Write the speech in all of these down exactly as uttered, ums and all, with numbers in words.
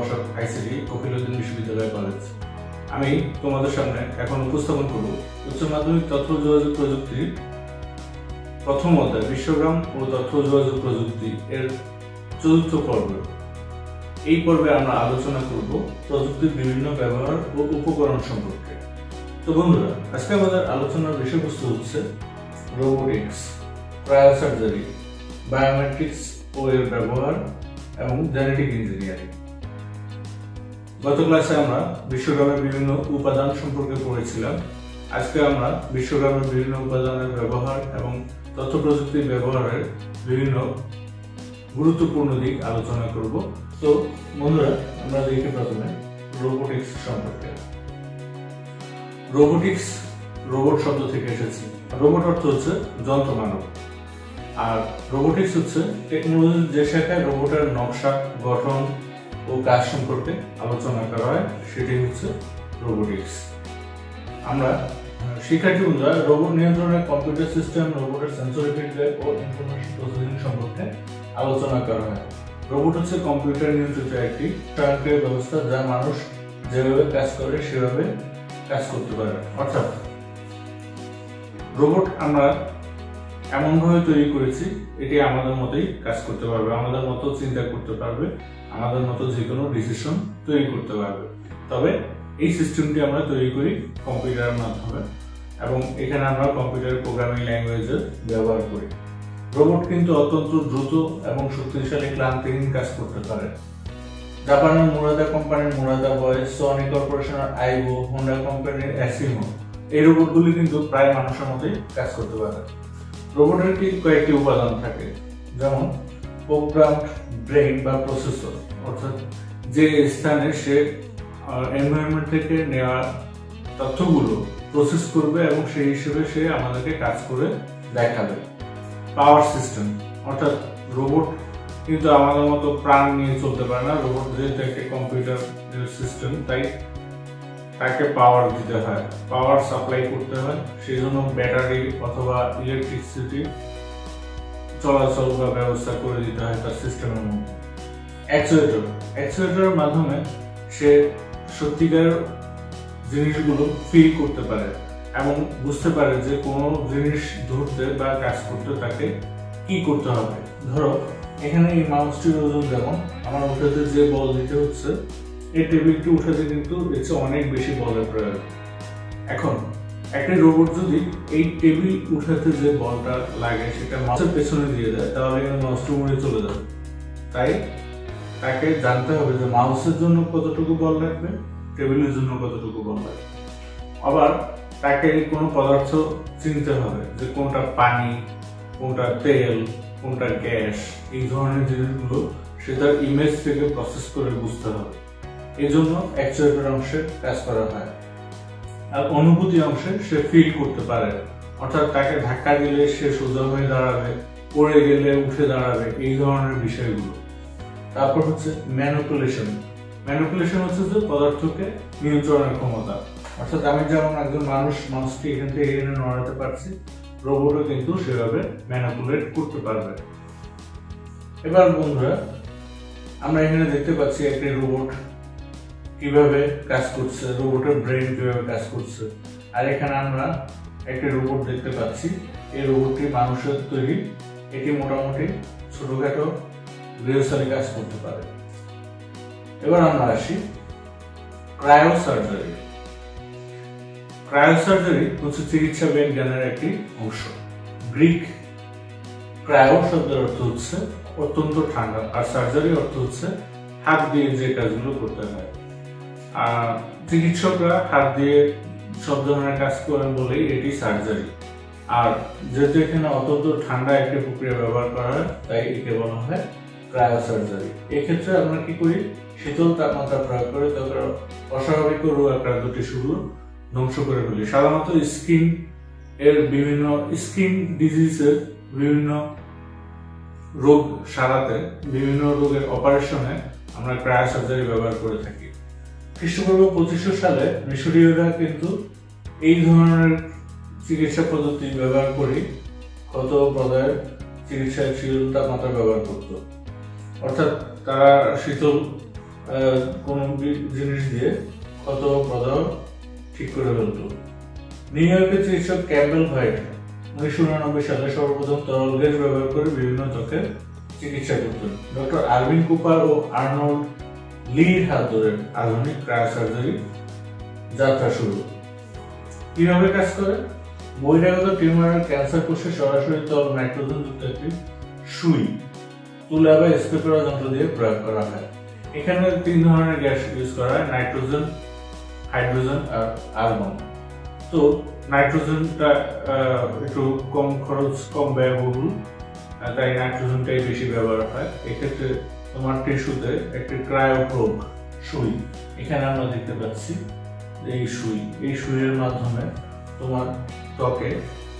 প্রভাষক আইসিটি কপিলউদ্দিন বিশ্ববিদ্যালয় কলেজ। আমি তোমাদের সামনে এখন উপস্থাপন করব উচ্চ মাধ্যমিক তথ্য যোগাযোগ প্রযুক্তির প্রথম অধ্যায় বিশ্বগ্রাম ও তথ্য যোগাযোগ প্রযুক্তি এর চতুর্থ পর্ব। এই পর্বে আমরা আলোচনা করব প্রযুক্তির বিভিন্ন ব্যবহার ও উপকরণ সম্পর্কে। তো বন্ধুরা, আজকে আমাদের আলোচনার বিষয়বস্তু হচ্ছে রোবোটিক্স, ক্রায়োসার্জারি, বায়োমেট্রিক্স ও এর ব্যবহার এবং জেনেটিক ইঞ্জিনিয়ারিং। গত ক্লাসে আমরা বিশ্বগ্রামের বিভিন্ন উপাদান সম্পর্কে পড়েছিলাম। আজকে আমরা বিশ্বগ্রামের বিভিন্ন উপাদানের ব্যবহার এবং তথ্য প্রযুক্তির ব্যবহারের বিভিন্ন গুরুত্বপূর্ণ দিক আলোচনা করব। তো বন্ধুরা, আমরা দেখি প্রথমে রোবোটিক্স সম্পর্কে। রোবোটিক্স রোবট শব্দ থেকে এসেছে। রোবট অর্থ হচ্ছে যন্ত্র মানব, আর রোবোটিক্স হচ্ছে টেকনোলজির যে শাখায় রোবটের নকশা, গঠন ও কাজ সম্পর্কে আলোচনা করা হয়, সেটি হচ্ছে রোবোটিক্স। আমরা শিক্ষার্থী বন্ধুরা, রোবট নিয়ন্ত্রণের কম্পিউটার সিস্টেম, রোবটের সেন্সরি ফিডব্যাক ও ইনফরমেশন প্রসেসিং সম্পর্কে আলোচনা করা হয়। রোবট হচ্ছে কম্পিউটার নিয়ন্ত্রিত একটি স্বয়ংক্রিয় ব্যবস্থা যা মানুষ যেভাবে কাজ করে সেভাবে কাজ করতে পারে। অর্থাৎ রোবট আমরা এমনভাবে তৈরি করেছি এটি আমাদের মতোই কাজ করতে পারবে, আমাদের মতো চিন্তা করতে পারবে, আমাদের মতো যে কোনো ডিসিশন তৈরি করতে পারবে। তবে এই সিস্টেমটি আমরা তৈরি করি কম্পিউটারের মাধ্যমে এবং এখানে আমরা কম্পিউটার প্রোগ্রামিং ল্যাঙ্গুয়েজের ব্যবহার করি। রোবট কিন্তু অত্যন্ত দ্রুত এবং শক্তিশালী ক্লান্তিহীন কাজ করতে পারে। জাপানের মুরাদা কোম্পানির মুরাদা ভয়েস, সনি কর্পোরেশনের আইবো, হোন্ডা কোম্পানির অ্যাসিমো, এই রোবটগুলি কিন্তু প্রায় মানুষের মতোই কাজ করতে পারে। রোবটের কি কয়েকটি উপাদান থাকে, যেমন প্রোগ্রামড ব্রেইন বা প্রসেসর, অর্থাৎ যে স্থানে সে এনভায়রনমেন্ট থেকে নেওয়া তথ্যগুলো প্রসেস করবে এবং সেই হিসেবে সে আমাদেরকে কাজ করে দেখাবে। পাওয়ার সিস্টেম, অর্থাৎ রোবট কিন্তু আমাদের মতো প্রাণ নিয়ে চলতে পারে না। রোবট যেহেতু একটা কম্পিউটার সিস্টেম, তাই তাকে পাওয়ার দিতে হয়, পাওয়ার সাপ্লাই করতে হয়, সেই জন্য ব্যাটারি অথবা ইলেকট্রিসিটি চলাচল বা ব্যবস্থা করে দিতে হয় তার সিস্টেমের মধ্যে। অ্যাকচুয়েটর, অ্যাকচুয়েটরের মাধ্যমে সে সত্যিকার জিনিসগুলো ফিল করতে পারে এবং বুঝতে পারে যে কোনো জিনিস ধরতে বা কাজ করতে তাকে কি করতে হবে। ধরো এখানে এই মাউসটির ওজন যেমন আমার উঠাতে যে বল দিতে হচ্ছে, এই টেবিলটি উঠাতে কিন্তু এর চেয়ে অনেক বেশি বলের প্রয়োজন। এখন একটা রোবট যদি এই টেবিল উঠাতে যে বলটা লাগে সেটা মাউসের পেছনে দিয়ে দেয়, তাহলে কিন্তু মাউসটি উড়ে চলে যাবে। তাই তাকে জানতে হবে যে মাউসের জন্য কতটুকু বল লাগবে, টেবিলের জন্য কতটুকু বল লাগবে। আবার তাকে কোনো পদার্থ চিনতে হবে যে কোনটা পানি, কোনটা তেল, কোনটা গ্যাস, এই ধরনের জিনিসগুলো সে তার ইমেজ থেকে প্রসেস করে বুঝতে হবে। এই জন্য অ্যাকচুয়েটর অংশে কাজ করা হয়। আর অনুভূতি অংশে সে ফিল করতে পারে, অর্থাৎ তাকে ধাক্কা দিলে সে সোজা হয়ে দাঁড়াবে, পড়ে গেলে উঠে দাঁড়াবে, এই ধরনের বিষয়গুলো। তারপর হচ্ছে ম্যানিপুলেশন। ম্যানিপুলেশন হচ্ছে যে পদার্থকে নিয়ন্ত্রণের ক্ষমতা, অর্থাৎ আমি যেমন একজন মানুষ মাউসটি এখান থেকে এখানে নড়াতে পারছি, রোবটও কিন্তু সেভাবে ম্যানিপুলেট করতে পারবে। এবার বন্ধুরা, আমরা এখানে দেখতে পাচ্ছি একটি রোবট কিভাবে কাজ করছে, রোবটের ব্রেন কিভাবে কাজ করছে। আর এখানে আমরা একটি রোবট দেখতে পাচ্ছি, এই রোবটটি মানুষের তৈরি, এটি মোটামুটি ছোটখাটো গৃহস্থালী কাজ করতে পারে। এবার আমরা আসি ক্রায়োসার্জারি। ক্রায়োসার্জারি হচ্ছে চিকিৎসা বিজ্ঞানের একটি অংশ। গ্রিক ক্রায়ো শব্দের অর্থ হচ্ছে অত্যন্ত ঠান্ডা, আর সার্জারি অর্থ হচ্ছে হাত দিয়ে যে কাজগুলো করতে হয়। আর চিকিৎসকরা হাত দিয়ে সব ধরনের কাজ করেন বলেই এটি সার্জারি। আর যেহেতু এখানে অত্যন্ত ঠান্ডা একটি প্রক্রিয়া ব্যবহার করা হয়, তাই একে বলা হয় ক্রায়োসার্জারি। এক্ষেত্রে আমরা কি করি, শীতল তাপমাত্রা প্রয়োগ করে তারপর অস্বাভাবিক রোগ আক্রান্ত টিস্যুগুলো ধ্বংস করে ফেলি। সাধারণত স্কিন এর বিভিন্ন স্কিন ডিজিজের বিভিন্ন রোগ সারাতে, বিভিন্ন রোগের অপারেশনে আমরা ক্রায়োসার্জারি ব্যবহার করে থাকি। খ্রিস্টপূর্ব পঁচিশশো সালে মিশরীয়রা কিন্তু এই ধরনের চিকিৎসা পদ্ধতি ব্যবহার করে ক্ষত প্রদায়ের চিকিৎসায় শীতল তাপমাত্রা ব্যবহার করত। অর্থাৎ তারা শীতল কোন জিনিস দিয়ে ক্ষত প্রদাহ ঠিক করে ফেলত। নিউ ইয়র্কের চিকিৎসক ক্যাম্পবেল হোয়াইট উনিশশো উনানব্বই সালে সর্বপ্রথম তরল গ্যাস ব্যবহার করে বিভিন্ন ত্বকের চিকিৎসা করতেন। ডক্টর আরভিন কুপার ও আর্নল্ড লির হাত ধরে আধুনিক ক্রায়োসার্জারি যাত্রা শুরু। কিভাবে কাজ করে? বহিরাগত টিউমারের ক্যান্সার কোষে সরাসরি তরল নাইট্রোজেন যুক্ত একটি সুই তুলা বা স্প্রে করা যন্ত্র দিয়ে প্রয়োগ করা হয়। এখানে তিন ধরনের গ্যাস ইউজ করা হয়, নাইট্রোজেন, হাইড্রোজেন আর আর্গন। তো নাইট্রোজেনটা একটু কম খরচ, কম ব্যয়বহুল, তাই নাইট্রোজেনটাই বেশি ব্যবহার হয়। এক্ষেত্রে তোমার টিস্যুতে একটি ক্রায়োপ্রোব সুই, এখানে আমরা দেখতে পাচ্ছি এই সুই, এই সুইয়ের মাধ্যমে তোমার ত্বকে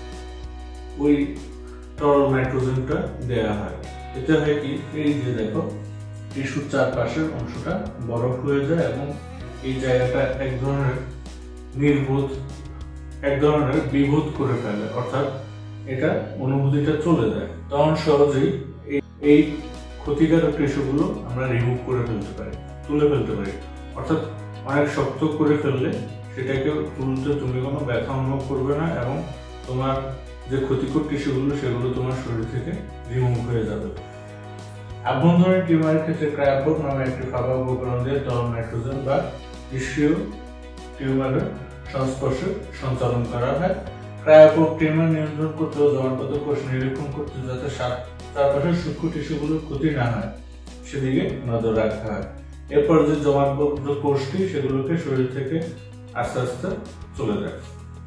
ওই তরল নাইট্রোজেনটা দেওয়া হয়। এতে হয় কি, এই যে দেখো টিস্যুর চারপাশের অংশটা বরফ হয়ে যায় এবং এই জায়গাটা এক ধরনের নির্বোধ, এক ধরনের বিভূত করে ফেলে, অর্থাৎ এটা অনুভূতিটা চলে যায়। তখন সহজেই এই ক্ষতিকারক টিস্যুগুলো আমরা রিমুভ করে ফেলতে পারি, তুলে ফেলতে পারি। অর্থাৎ অনেক শক্ত করে ফেললে সেটাকে তুলতে তুমি কোনো ব্যথা অনুভব করবে না এবং তোমার যে ক্ষতিকর টিস্যুগুলো সেগুলো তোমার শরীর থেকে রিমুভ হয়ে যাবে। আভ্যন্তরীণ টিউমারের ক্ষেত্রে ক্রায়োপ্রোব নামে একটি ফাঁকা উপকরণ দিয়ে তরল নাইট্রোজেন বা টিস্যু টিউমারের সংস্পর্শে সঞ্চালন করা হয়। ক্রায়োপ্রোব টিউমার নিয়ন্ত্রণ করতে ও জমাটবদ্ধ কোষ নিরীক্ষণ করতে, যাতে চারপাশের সূক্ষ্ম টিস্যুগুলোর ক্ষতি না হয় সেদিকে নজর রাখা হয়। এরপর যে জমাটবদ্ধ কোষটি সেগুলোকে শরীর থেকে আস্তে আস্তে চলে যায়।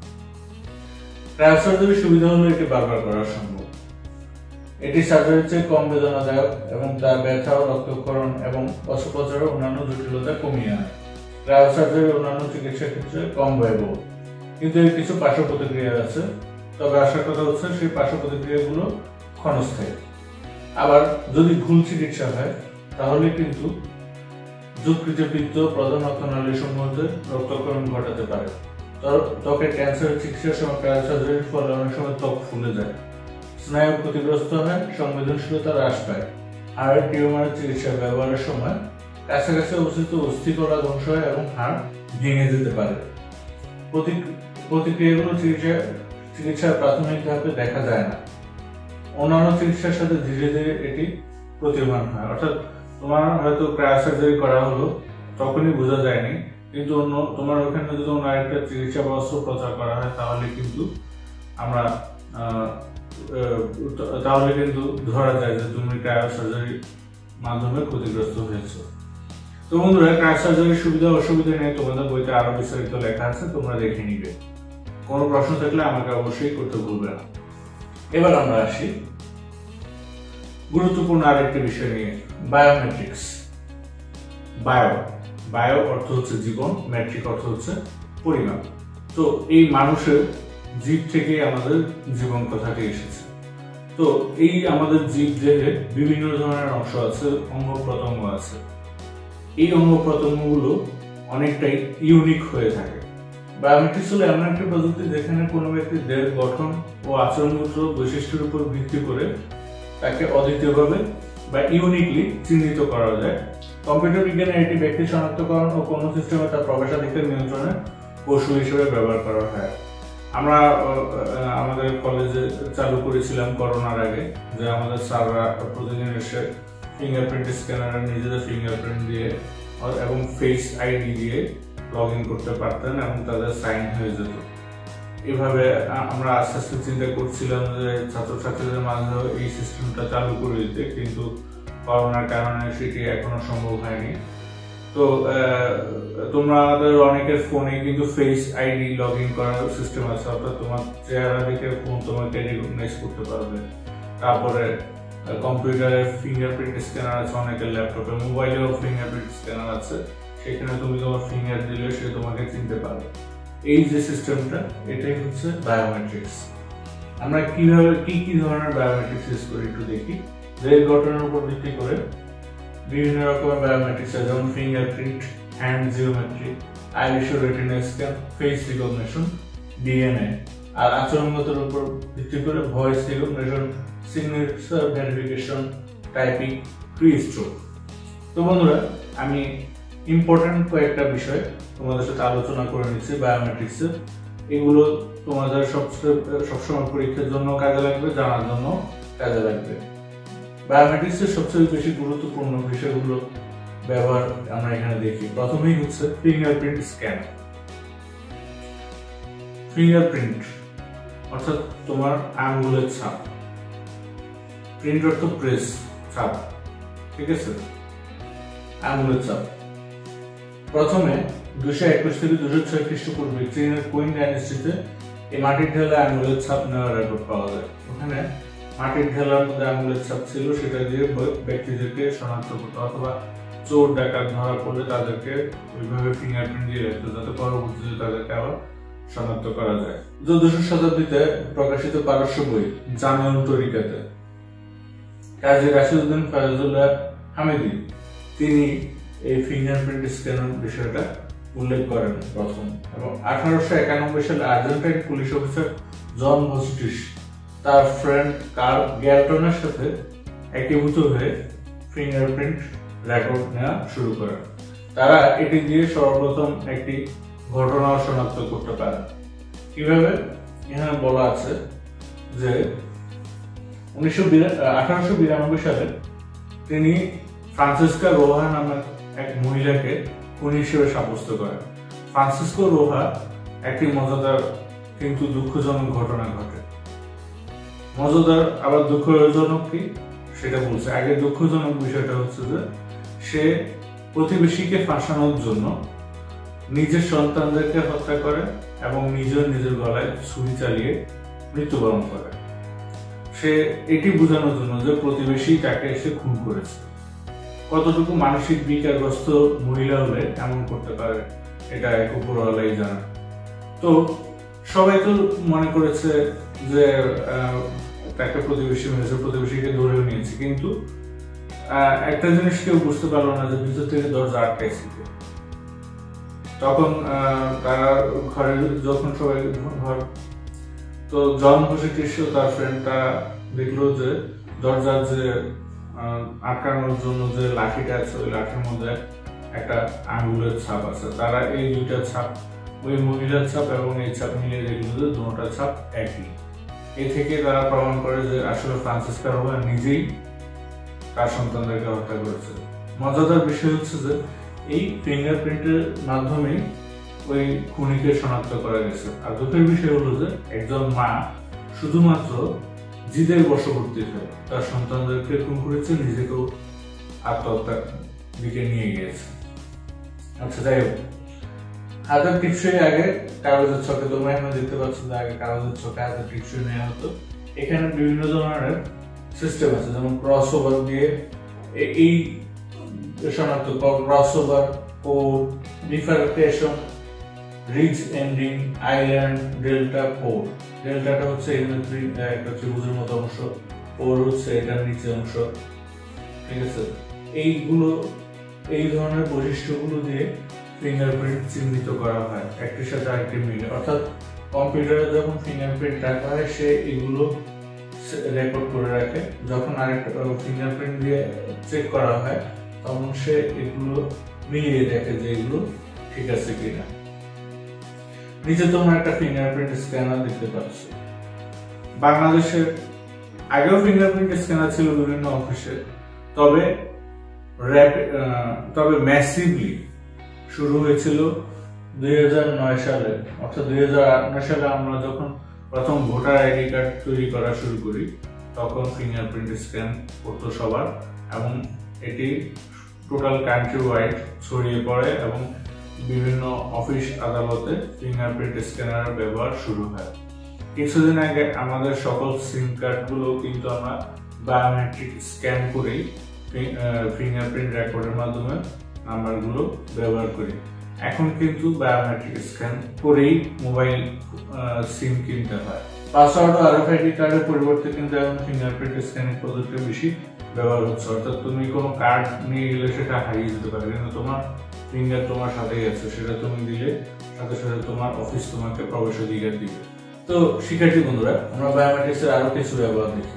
ক্রায়োসার্জারির সুবিধা হলো এটি বারবার করা সম্ভব। এটি সার্জারির চেয়ে কম বেদনাদায়ক এবং তার ব্যথা ও রক্তক্ষরণ এবং অস্ত্রোপচারের অন্যান্য জটিলতা কমিয়ে আনে। ক্রায়োসার্জারির অন্যান্য চিকিৎসার ক্ষেত্রে কম ব্যয়বহুল, কিন্তু এর কিছু পার্শ্ব প্রতিক্রিয়া আছে। তবে আসার কথা হচ্ছে সেই পার্শ্ব প্রতিক্রিয়াগুলো ক্ষণস্থায়ী। আবার যদি ভুল চিকিৎসা হয় তাহলে কিন্তু যকৃত, পিত্ত, প্রধান রক্তনালী সমূহতে রক্তক্ষরণ ঘটাতে পারে। ত্বকের ক্যান্সারের চিকিৎসার সময় ক্রায়োসার্জারির ফলে অনেক সময় ত্বক ফুলে যায়, স্নায়ু ক্ষতিগ্রস্ত হয়, সংবেদনশীলতা হ্রাস পায়। হাড়ের টিউমারের চিকিৎসা ব্যবহারের সময় কাছাকাছি অবস্থিত অস্থিকলা ধ্বংস হয় এবং হাড় ভেঙে যেতে পারে। প্রতিক্রিয়াগুলো চিকিৎসা চিকিৎসার প্রাথমিক ধাপে দেখা যায় না, অন্যান্য চিকিৎসার সাথে ধীরে ধীরে এটি প্রতিমান হয়। অর্থাৎ তোমার হয়তো ক্রায়োসার্জারি করা হলো, তখনই বোঝা যায়নি, কিন্তু অন্য তোমার ওখানে যদি অন্য আরেকটা চিকিৎসা বা অস্ত্রোপচার করা হয় তাহলে কিন্তু আমরা তাহলে কিন্তু ধরা যায় যে তুমি ক্রায়োসার্জারির মাধ্যমে ক্ষতিগ্রস্ত হয়েছো। তো বন্ধুরা, ক্রায়োসার্জারির সুবিধা অসুবিধা নিয়ে তোমাদের বইতে আরো বিস্তারিত লেখা আছে, তোমরা দেখে নিবে। কোনো প্রশ্ন থাকলে আমাকে অবশ্যই করতে ভুলবে না। এবার আমরা আসি গুরুত্বপূর্ণ আরেকটি বিষয় নিয়ে, বায়োমেট্রিক্স। বায়ো বায়ো অর্থ হচ্ছে জীবন, মেট্রিক অর্থ হচ্ছে পরিমাপ। তো এই মানুষের জীব থেকে আমাদের জীবন কথাটি এসেছে। তো এই আমাদের জীব দেহে বিভিন্ন ধরনের অংশ আছে, অঙ্গ প্রত্যঙ্গ আছে। এই অঙ্গ প্রত্যঙ্গগুলো অনেকটাই ইউনিক হয়ে থাকে। বায়োমেট্রিক্স হলো এমন একটি প্রযুক্তি যেখানে কোনো ব্যক্তির দেহের গঠন ও আচরণগত বৈশিষ্ট্যের উপর ভিত্তি করে তাকে অদ্বিতীয়ভাবে বা ইউনিকলি চিহ্নিত করা যায়। কম্পিউটার বিজ্ঞানে এটি ব্যক্তি শনাক্তকরণ ও কোনো সিস্টেমে তার প্রবেশাধিকার নিয়ন্ত্রণের কৌশল হিসেবে ব্যবহার করা হয়। আমরা আমাদের কলেজে চালু করেছিলাম করোনার আগে, যে আমাদের স্যাররা প্রতিদিন এসে ফিঙ্গারপ্রিন্ট স্ক্যানারে নিজেদের ফিঙ্গারপ্রিন্ট দিয়ে এবং ফেস আইডি দিয়ে লগ ইন করতে পারতেন এবং তাদের সাইন হয়ে যেত। এভাবে আমরা আস্তে আস্তে চিন্তা করছিলাম যে ছাত্রছাত্রীদের মাঝে এই সিস্টেমটা চালু করে দিতে, কিন্তু করোনার কারণে সেটি এখনো সম্ভব হয়নি। তো তোমাদের অনেকের ফোনে কিন্তু ফেস আইডি লগ ইন করার সিস্টেম আছে, অর্থাৎ তোমার চেহারা দেখে ফোন তোমাকে রিকগনাইজ করতে পারবে। তারপরে কম্পিউটারে ফিঙ্গারপ্রিন্ট স্ক্যানার আছে, অনেকের ল্যাপটপে, মোবাইলেও ফিঙ্গারপ্রিন্ট স্ক্যানার আছে, সেখানে তুমি তোমার ফিঙ্গার দিলে সে তোমাকে চিনতে পারবে। এই যে সিস্টেমটা, এটাই হচ্ছে বায়োমেট্রিক্স। আমরা কিভাবে কি কি ধরনের বায়োমেট্রিক্স ইউজ করি একটু দেখি। দেহের গঠনের উপর ভিত্তি করে বিভিন্ন রকমের বায়োমেট্রিক্স আছে, যেমন ফিঙ্গারপ্রিন্ট, হ্যান্ড জিওমেট্রি, আইরিশ ও retina scan, face recognition, DNA. আর আচরণগতের উপর ভিত্তি করে voice recognition, signature verification, typing, pre stroke. তো বন্ধুরা, আমি ইম্পর্টেন্ট কয়েকটা বিষয় তোমাদের সাথে আলোচনা করে নিচ্ছি বায়োমেট্রিক্সে। এগুলো তোমাদের সবসময় পরীক্ষার জন্য কাজে লাগবে, জানার জন্য কাজে লাগবে। বায়োমেট্রিক্সের সবচেয়ে বেশি গুরুত্বপূর্ণ বিষয়গুলো ব্যবহার আমরা এখানে দেখি। প্রথমেই হচ্ছে ফিঙ্গারপ্রিন্ট স্ক্যান। ফিঙ্গারপ্রিন্ট অর্থাৎ তোমার আঙ্গুলের ছাপ, প্রিন্ট অর্থ প্রেস, ছাপ, ঠিক আছে, আঙ্গুলের ছাপ। প্রথমে দুশো একুশ থেকে দুশো ছয় খ্রিস্টপূর্বে চীনের কুইন ডাইনেস্টিতে এই মাটির ঢেলা আঙ্গুলের ছাপ নেওয়ার রেকর্ড পাওয়া যায়। ওখানে মাটির ঢেলার মধ্যে আঙ্গুলের ছাপ ছিল, সেটা দিয়ে ব্যক্তিদেরকে শনাক্ত করতো, অথবা চোর ডাকাত ধরা পড়লে তাদেরকে ওইভাবে ফিঙ্গারপ্রিন্ট দিয়ে রাখতো যাতে পরবর্তীতে তাদেরকে আবার শনাক্ত করা যায়। চোদ্দশো শতাব্দীতে প্রকাশিত পারস্য বই জামিউল তরিকাতে কাজী রাশিদউদ্দিন ফয়জুল্লাহ হামিদি তিনি এই ফিঙ্গারপ্রিন্ট স্ক্যানের বিষয়টা উল্লেখ করেন প্রথম। এবং আঠারোশো একানব্বই সালে Argentine police officer John Vucetich তার ফ্রেন্ড কার্ল গ্যালটনের সাথে একীভূত হয়ে ফিঙ্গারপ্রিন্ট রেকর্ড নেওয়া শুরু করেন। তারা এটি দিয়ে সর্বপ্রথম একটি ঘটনা শনাক্ত করতে পারে। কিভাবে? এখানে বলা আছে যে উনিশশো আঠারোশো বিরানব্বই সালে তিনি ফ্রান্সিস্কা রোহা নামের এক মহিলাকে খুনি হিসেবে সাব্যস্ত করেন। ফ্রান্সিসকো রোহা একটি মজাদার কিন্তু দুঃখজনক ঘটনা ঘটে। মজাদার আবার দুঃখজনক কি সেটা বলছে। আগে দুঃখজনক বিষয়টা হচ্ছে যে সে প্রতিবেশীকে ফাঁসানোর জন্য নিজের সন্তানদেরকে হত্যা করে এবং নিজের নিজের গলায় ছুরি চালিয়ে মৃত্যুবরণ করে। সে এটি বোঝানোর জন্য যে প্রতিবেশী তাকে এসে খুন করেছে। কতটুকু মানসিক বিকারগ্রস্ত মহিলা হলে এমন করতে পারে এটা এক উপরওয়ালাই জানে। তো সবাই তো মনে করেছে যে তাকে প্রতিবেশী মেরেছে, প্রতিবেশীকে ধরেও নিয়েছে, কিন্তু একটা জিনিস কেউ বুঝতে পারলো না যে ভিতর থেকে দরজা আটকাইছে। তখন তারা ঘরে যখন সবাই ঘর তো জন ভস্টিস তার ফ্রেন্ড তারা দেখলো যে দরজার যে আটকানোর জন্য যে লাঠিটা আছে ওই লাঠির মধ্যে একটা আঙ্গুলের ছাপ আছে। তারা এই দুইটা ছাপ, ওই মহিলার ছাপ এবং এই ছাপ মিলিয়ে দেখলো যে দুটোটা ছাপ একই। এ থেকে তারা প্রমাণ করে যে আসলে ফ্রান্সিস্কা রোহা নিজেই তার সন্তানদেরকে হত্যা করেছে। মজাদার বিষয় হচ্ছে যে এই ফিঙ্গারপ্রিন্টের মাধ্যমে ওই খুনিকে শনাক্ত করা গেছে। আর দুঃখের বিষয় হলো যে একজন মা শুধুমাত্র জিদের বশবর্তী হয়ে তার সন্তানদেরকে খুন করেছে, নিজেকেও আত্মহত্যার দিকে নিয়ে গিয়েছে। আচ্ছা, যাই হোক, হাতের টিপসই আগে কাগজের ছকে, তোমরা এখানে দেখতে পাচ্ছ যে আগে কাগজের ছকে হাতের টিপসই নেওয়া হতো। এখানে বিভিন্ন ধরনের সিস্টেম আছে, যেমন ক্রস ওভার দিয়ে এই শনাক্ত, cross over, code, bifurcation, ridge ending, island, delta, pore. ডেল্টাটা হচ্ছে একটা ত্রিভুজের মতো অংশ, পোর হচ্ছে এটার নিচে অংশ, ঠিক আছে। এইগুলো এই ধরনের বৈশিষ্ট্যগুলো দিয়ে ফিঙ্গারপ্রিন্ট চিহ্নিত করা হয় একটির সাথে আরেকটি মিলে। অর্থাৎ কম্পিউটারে যখন ফিঙ্গারপ্রিন্ট রাখা হয় সে এগুলো রেকর্ড করে রাখে, যখন আরেকটা ফিঙ্গারপ্রিন্ট দিয়ে চেক করা হয় তখন সে এগুলো মিলিয়ে দেখে যে এগুলো ঠিক আছে কিনা। নিচে তোমরা একটা ফিঙ্গারপ্রিন্ট স্ক্যানার দেখতে পাচ্ছ। বাংলাদেশে আগেও ফিঙ্গারপ্রিন্ট স্ক্যানার ছিল বিভিন্ন অফিসে, তবে তবে ম্যাসিভলি শুরু হয়েছিল দুই হাজার নয় সালে। অর্থাৎ দুই হাজার আট নয় সালে আমরা যখন প্রথম ভোটার আইডি কার্ড তৈরি করা শুরু করি তখন ফিঙ্গারপ্রিন্ট স্ক্যান করতো সবার, এবং এটি টোটাল কান্ট্রি ওয়াইড ছড়িয়ে পড়ে এবং বিভিন্ন অফিস আদালতে ফিঙ্গারপ্রিন্ট স্ক্যানার ব্যবহার শুরু হয়। কিছুদিন আগে আমাদের সকল সিম কার্ড গুলো কিন্তু আমরা বায়োমেট্রিক স্ক্যান করেই ফিঙ্গারপ্রিন্ট রেকর্ডের মাধ্যমে নাম্বারগুলো ব্যবহার করি। এখন কিন্তু বায়োমেট্রিক স্ক্যান করেই মোবাইল সিম কিনতে হয়। পাসওয়ার্ড ও আরএফআইডি কার্ডের পরিবর্তে কিন্তু এখন ফিঙ্গারপ্রিন্ট স্ক্যানিং পদ্ধতি বেশি ব্যবহার হচ্ছে। অর্থাৎ তুমি কোনো কার্ড নিয়ে গেলে সেটা হারিয়ে যেতে পারে, কিন্তু তোমার ফিঙ্গার তোমার সাথেই আছে, সেটা তুমি দিলে সাথে সাথে তোমার অফিস তোমাকে প্রবেশাধিকার দিবে। তো শিক্ষার্থী বন্ধুরা, আমরা বায়োমেট্রিক্সের আরো কিছু ব্যবহার দেখি।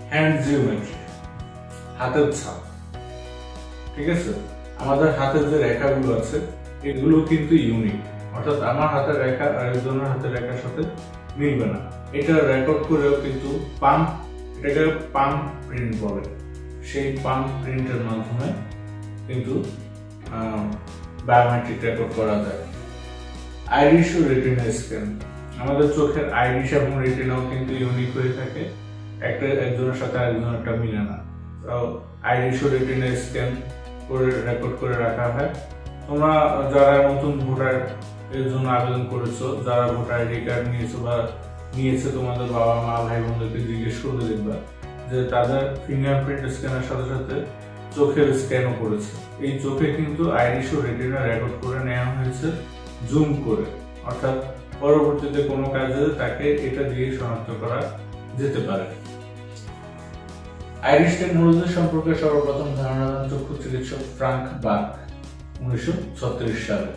হ্যান্ড জিওমেট্রি, হাতের ছাপ। ঠিক আছে, আমাদের হাতের যে রেখাগুলো আছে এগুলো কিন্তু ইউনিক, অর্থাৎ আমার হাতের রেখা আরেকজনের হাতের রেখার সাথে মিলবে না। এটা রেকর্ড করেও কিন্তু পাম্প, এটাকে পাম্প প্রিন্ট বলে, সেই পাম্প প্রিন্টের মাধ্যমে কিন্তু বায়োমেট্রিক রেকর্ড করা যায়। আইরিশ ও রেটিনা স্ক্যান, আমাদের চোখের আইরিশ এবং রেটিনাও কিন্তু ইউনিক হয়ে থাকে, একটা একজনের সাথে আরেকজনেরটা মিলে না। তো আইরিশ ও রেটিনা স্ক্যান করে রেকর্ড করে রাখা হয়। তোমরা যারা নতুন ভোটার এর জন্য আবেদন করেছো, যারা ভোটার আইডি কার্ড নিয়েছো বা নিয়েছে, তোমাদের বাবা মা ভাই বোনদেরকে জিজ্ঞেস করে দেখবা যে তাদের ফিঙ্গারপ্রিন্ট স্ক্যানের সাথে সাথে চোখের স্ক্যানও করেছে। এই চোখে কিন্তু আইরিশ ও রেটিনা রেকর্ড করে নেওয়া হয়েছে জুম করে, অর্থাৎ পরবর্তীতে কোনো কাজে তাকে এটা দিয়ে শনাক্ত করা যেতে পারে। আইরিশ টেকনোলজি সম্পর্কে সর্বপ্রথম ধারণা দেন চক্ষু চিকিৎসক ফ্রাঙ্ক বার্গ উনিশশো ছত্রিশ সালে।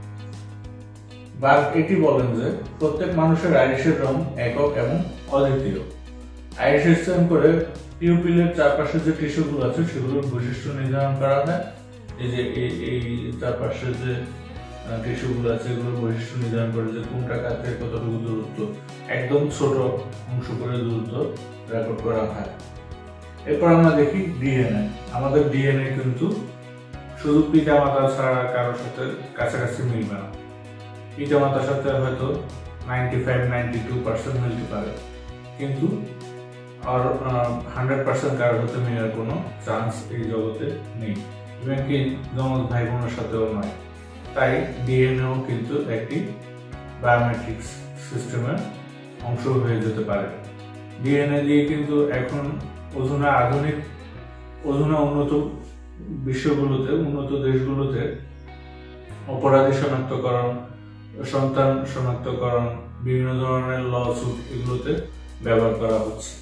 বার্গ এটি বলেন যে প্রত্যেক মানুষের আইরিশের রং একক এবং অদ্বিতীয়। আইরিশ স্ক্যান করে পিউপিলের চারপাশে যে টিস্যুগুলো আছে সেগুলোর বৈশিষ্ট্য নির্ধারণ করা হয়। এই যে এই চারপাশে যে টিস্যুগুলো আছে এগুলোর বৈশিষ্ট্য নির্ধারণ করে যে কোনটা কাছ থেকে কতটুকু দূরত্ব, একদম ছোট অংশ করে দূরত্ব রেকর্ড করা হয়। এরপর আমরা দেখি ডিএনএ। আমাদের ডিএনএ কিন্তু শুধু পিতা মাতা ছাড়া কারোর সাথে কাছাকাছি মিলবে না। পিতা মাতার সাথে হয়তো ninety five ninety two percent মিলতে পারে, কিন্তু আর হান্ড্রেড পার্সেন্ট কারোর সাথে মিলার কোনো চান্স এই জগতে নেই, এমনকি জমজ ভাই বোনের সাথেও নয়। তাই ডিএনএও কিন্তু একটি বায়োমেট্রিক সিস্টেমের অংশ হয়ে যেতে পারে। ডিএনএ দিয়ে কিন্তু এখন অধুনা আধুনিক অধুনা উন্নত বিশ্বগুলোতে, উন্নত দেশগুলোতে অপরাধী শনাক্তকরণ, সন্তান শনাক্তকরণ, বিভিন্ন ধরনের ল সুট এগুলোতে ব্যবহার করা হচ্ছে।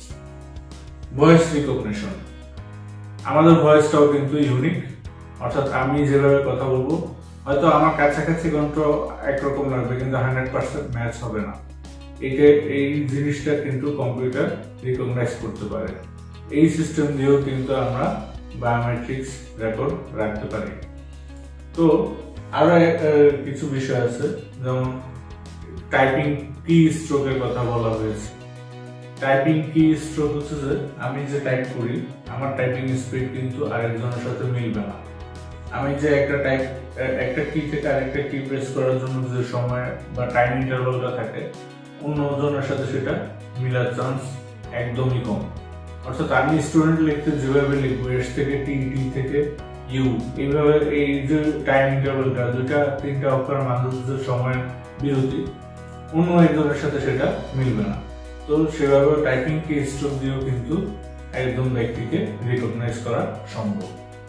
ভয়েস রিকগনিশন, আমাদের ভয়েসটাও কিন্তু ইউনিক, অর্থাৎ আমি যেভাবে কথা বলবো হয়তো আমার কাছাকাছি কণ্ঠ একরকম লাগবে কিন্তু হান্ড্রেড পার্সেন্ট ম্যাচ হবে না। এটা এই জিনিসটা কিন্তু কম্পিউটার রিকগনাইজ করতে পারে। এই সিস্টেম দিয়েও কিন্তু আমরা বায়োমেট্রিক্স রেকর্ড রাখতে পারি। তো আরো কিছু বিষয় আছে, যেমন টাইপিং কি স্ট্রোকের কথা বলা হয়েছে। টাইপিং কি স্ট্রোক হচ্ছে যে আমি যে টাইপ করি আমার টাইপিং স্পিড কিন্তু আরেকজনের সাথে মিলবে না। আমি যে একটা টাইপ একটা কি থেকে আরেকটা কি প্রেস করার জন্য যে সময় বা টাইম ইন্টারভালটা থাকে অন্যজনের সাথে সেটা মিলার চান্স একদমই কম। অর্থাৎ আমি স্টুডেন্ট লিখতে যেভাবে লিখবো এস থেকে টি, টি থেকে ইউ, এইভাবে এই যে টাইম ইন্টারভালটা দুটা তিনটা অক্ষরের মাঝে যে সময়ের বিরতি অন্য একজনের সাথে সেটা মিলবে না। তো সেভাবে টাইপিং কি স্ট্রোক দিয়েও কিন্তু একদম ব্যক্তিকে রিকগনাইজ করা সম্ভব।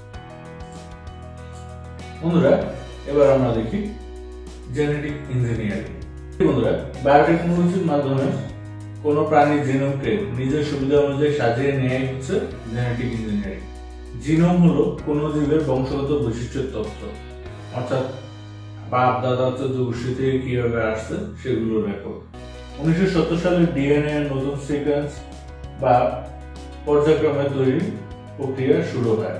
বন্ধুরা এবার আমরা দেখি জেনেটিক ইঞ্জিনিয়ারিং। বন্ধুরা বায়োটেকনোলজির মাধ্যমে কোন প্রাণীর জিনোমকে নিজের সুবিধা অনুযায়ী সাজিয়ে নেওয়াই হচ্ছে জেনেটিক ইঞ্জিনিয়ারিং। জিনোম হলো কোন জীবের বংশগত বৈশিষ্ট্যের তথ্য, অর্থাৎ বাপ দাদা চৌদ্দশী থেকে কিভাবে আসছে সেগুলোর রেকর্ড। উনিশশো সত্তর সালে ডিএনএ এর নতুন সিকোয়েন্স বা পর্যায়ক্রমে তৈরির প্রক্রিয়া শুরু হয়।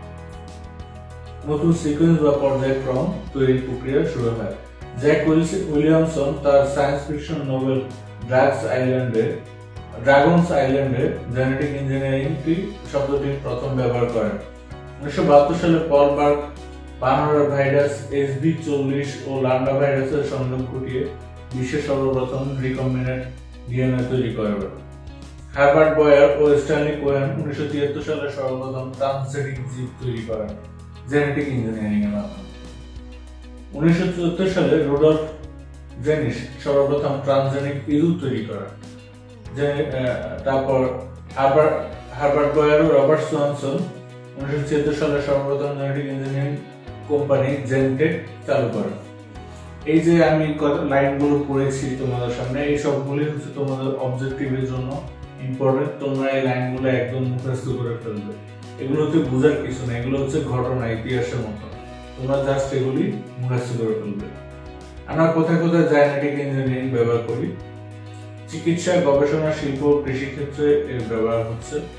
নতুন সিকোয়েন্স বা পর্যায়ক্রম তৈরির প্রক্রিয়া শুরু হয়। জ্যাক উইলিয়ামসন তার সায়েন্স ফিকশন নোবেল ড্রাগস আইল্যান্ডে ড্রাগনস আইল্যান্ডে জেনেটিক ইঞ্জিনিয়ারিং শব্দটি প্রথম ব্যবহার করেন। উনিশশো বাহাত্তর সালে পল বার্গ পানোরা ভাইরাস এস বি চল্লিশ ও লাম্বা ভাইরাসের সংযোগ ঘটিয়ে বিশ্বের সর্বপ্রথম রিকম্বিনেন্ট ডিএনএ তৈরি করেন। হার্বার্ট বয়ার ও স্ট্যানলি কোহেন উনিশশো তিয়াত্তর সালে সর্বপ্রথম ট্রান্সজেনিক জীব তৈরি করেন জেনেটিক ইঞ্জিনিয়ারিং এর মাধ্যমে। উনিশশো চুয়াত্তর সালে রুডলফ জেনিস সর্বপ্রথম ট্রান্সজেনিক ইঁদুর তৈরি করেন। যে তারপর হার্বার্ট হার্বার্ট বয়ার ও রবার্ট জনসন উনিশশো ছিয়াত্তর সালে সর্বপ্রথম জেনেটিক ইঞ্জিনিয়ারিং কোম্পানি জেনটেক চালু করেন। এই যে আমি লাইনগুলো পড়েছি তোমাদের সামনে, এই সবগুলি হচ্ছে তোমাদের অবজেক্টিভের জন্য ইম্পর্টেন্ট। তোমরা এই লাইনগুলো একদম মুখস্থ করে ফেলবে। এগুলো হচ্ছে বোঝার কিছু না, এগুলো হচ্ছে ঘটনা, ইতিহাসের মতো। তোমরা জাস্ট এগুলি মুখস্থ করে ফেলবে। আমরা কোথায় কোথায় জেনেটিক ইঞ্জিনিয়ারিং ব্যবহার করি? চিকিৎসা, গবেষণা, শিল্প, কৃষি ক্ষেত্রে এর ব্যবহার হচ্ছে।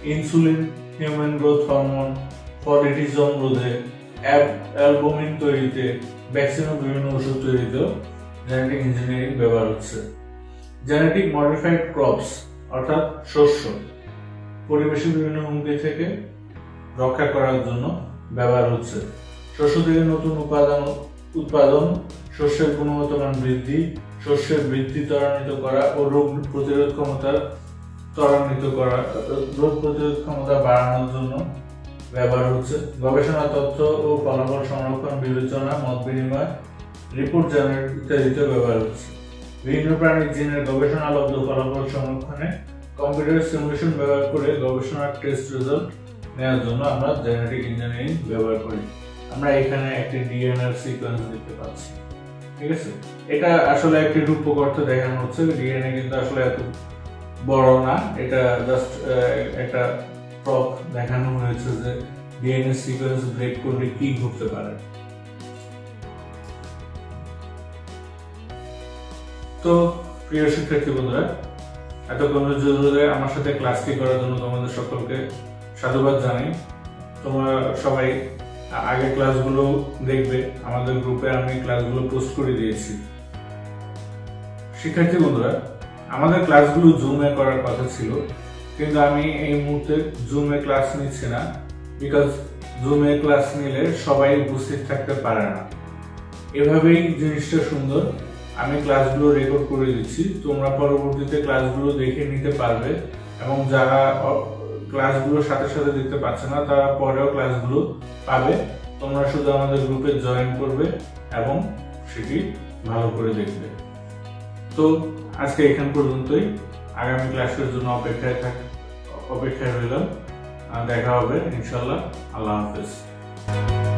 ইনসুলিন, হিউম্যান গ্রোথ হরমোন, পলিটিজম রোধে, অ্যালবুমিন তৈরিতে, ভ্যাকসিন ও বিভিন্ন ওষুধ তৈরিতেও জেনেটিক ইঞ্জিনিয়ারিং ব্যবহার হচ্ছে। জেনেটিক মডিফাইড ক্রপস অর্থাৎ শস্য পরিবেশের বিভিন্ন হুমকি থেকে রক্ষা করার জন্য ব্যবহার হচ্ছে। শস্য থেকে নতুন উপাদান উৎপাদন, শস্যের গুণগত মান বৃদ্ধি, শস্যের বৃদ্ধি ত্বরান্বিত করা ও রোগ প্রতিরোধ ক্ষমতা ত্বরান্বিত করা রোগ প্রতিরোধ ক্ষমতা বাড়ানোর জন্য ব্যবহার হচ্ছে। গবেষণা তথ্য ও ফলাফল সংরক্ষণ, বিবেচনা, মত বিনিময়, রিপোর্ট জেনারেট ইত্যাদিতে ব্যবহার হচ্ছে। বিভিন্ন প্রাণীর জিনের গবেষণালব্ধ ফলাফল সংরক্ষণে কম্পিউটার সিমুলেশন ব্যবহার করে গবেষণার টেস্ট রেজাল্ট নেওয়ার জন্য আমরা জেনেটিক ইঞ্জিনিয়ারিং ব্যবহার করি। আমরা এখানে একটি ডিএনএর সিকোয়েন্স দেখতে পাচ্ছি, ঠিক আছে। এটা আসলে একটি রূপক অর্থে দেখানো হচ্ছে, ডিএনএ কিন্তু আসলে এত বড় না, এটা জাস্ট একটা প্রপ দেখানো হয়েছে যে ডিএনএ সিকোয়েন্স ব্রেক করলে কি ঘটতে পারে। তো প্রিয় শিক্ষার্থী বন্ধুরা, এতক্ষণ ধরে আমার সাথে ক্লাসটি করার জন্য তোমাদের সকলকে সাধুবাদ জানাই। তোমরা সবাই আগে ক্লাসগুলো দেখবে, আমাদের গ্রুপে আমি ক্লাসগুলো পোস্ট করে দিয়েছি। শিক্ষার্থী বন্ধুরা, আমাদের ক্লাসগুলো জুমে করার কথা ছিল, কিন্তু আমি এই মুহূর্তে জুমে ক্লাস নিচ্ছি না, বিকজ জুমে ক্লাস নিলে সবাই উপস্থিত থাকতে পারে না। এভাবেই জিনিসটা সুন্দর, আমি ক্লাসগুলো রেকর্ড করে দিচ্ছি, তোমরা পরবর্তীতে ক্লাসগুলো দেখে নিতে পারবে, এবং যারা ক্লাসগুলোর সাথে সাথে দেখতে পাচ্ছে না তারা পরেও ক্লাসগুলো পাবে। তোমরা শুধু আমাদের গ্রুপে জয়েন করবে এবং সেটি ভালো করে দেখবে। তো আজকে এখান পর্যন্তই, আগামী ক্লাসের জন্য অপেক্ষায় থাক অপেক্ষায় রইলাম। দেখা হবে ইনশাআল্লাহ। আল্লাহ হাফেজ।